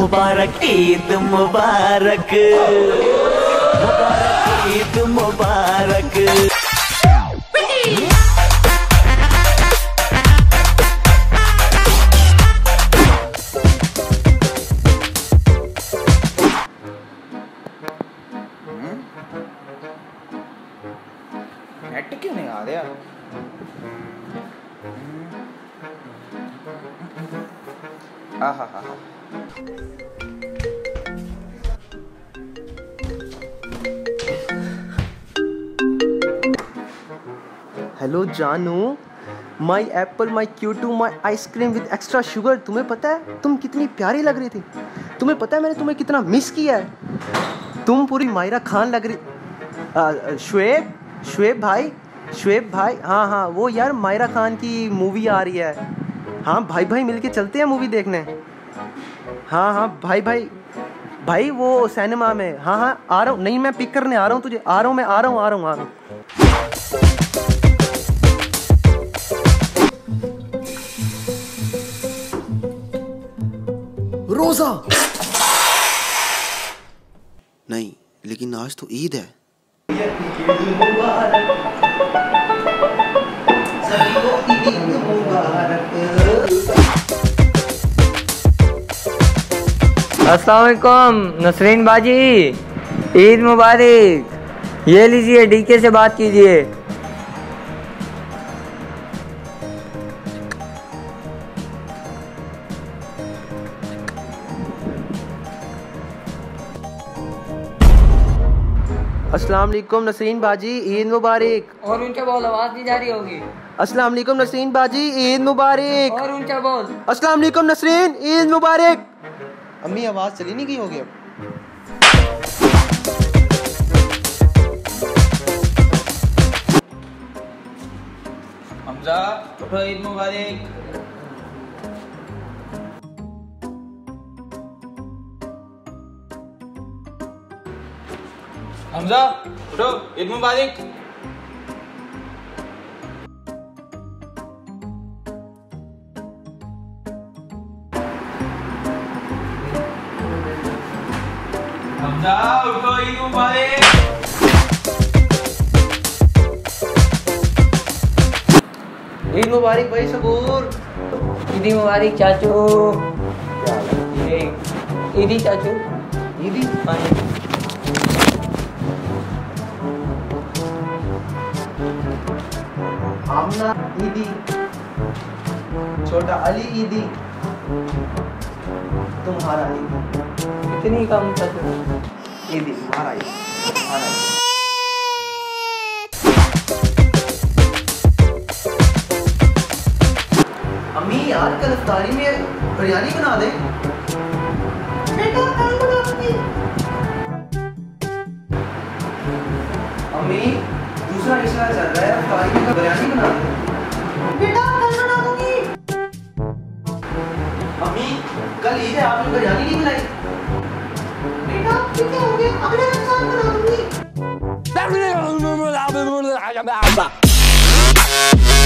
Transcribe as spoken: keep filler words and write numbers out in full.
मुबारक ईद मुबारक, मुबारक ईद मुबारक। नेट क्यों नहीं आ रहा? आहा हा हा। हेलो जानू, माई एप्पल, माई क्यूटू, my ice cream with extra sugar. तुम्हें पता है तुम कितनी प्यारी लग रही थी? तुम्हें पता है मैंने तुम्हें कितना मिस किया है? तुम पूरी मायरा खान लग रही। शुएब, शुएब भाई, शुएब भाई, हाँ हाँ वो यार मायरा खान की मूवी आ रही है। हाँ भाई भाई मिलके चलते हैं मूवी देखने। हाँ हाँ भाई भाई भाई वो सिनेमा में। हाँ हाँ आ रहा हूँ। नहीं मैं पिक करने आ रहा हूँ तुझे। आ रहा हूँ मैं, आ रहा हूँ आ रहा हूँ आ रहा हूँ। रोजा नहीं, लेकिन आज तो ईद है। अस्सलाम वालेकुम नसरीन बाजी, ईद मुबारक। ये लीजिए डीके से बात कीजिए। अस्सलाम वालेकुम नसरीन बाजी, ईद मुबारक। और ऊंचा बोल, आवाज नहीं जा रही होगी। अस्सलाम वालेकुम नसरीन बाजी, ईद मुबारक। और ऊंचा बोल। अस्सलाम वालेकुम नसरीन, ईद मुबारक। अम्मी आवाज चली नहीं गई होगी अब। हमजा उठो, ईद मुबारक। हमजा उठो, ईद मुबारक। हमजा उठो, ईद मुबारक। ईद मुबारक भाई सबूर। ईदी मुबारक चाचू। ईदी चाचू, ईदी आमना ईदी, छोटा अली ईदी, तुम्हारा ईदी। कितनी कम चाचू? ईदी तुम्हारा ईदी, तुम्हारा ईदी। अम्मी यार कल इफ्तारी में बिरयानी बना दे। बेटा कल बनाऊंगी। अम्मी दूसरा इशारा चल रहा है, इफ्तारी में बिरयानी बना दे। बेटा कल बना दूंगी। अम्मी कल ईद है, आपने बिरयानी नहीं बनाई। बेटा ठीक है हो गया, अगले रमजान बना दूंगी।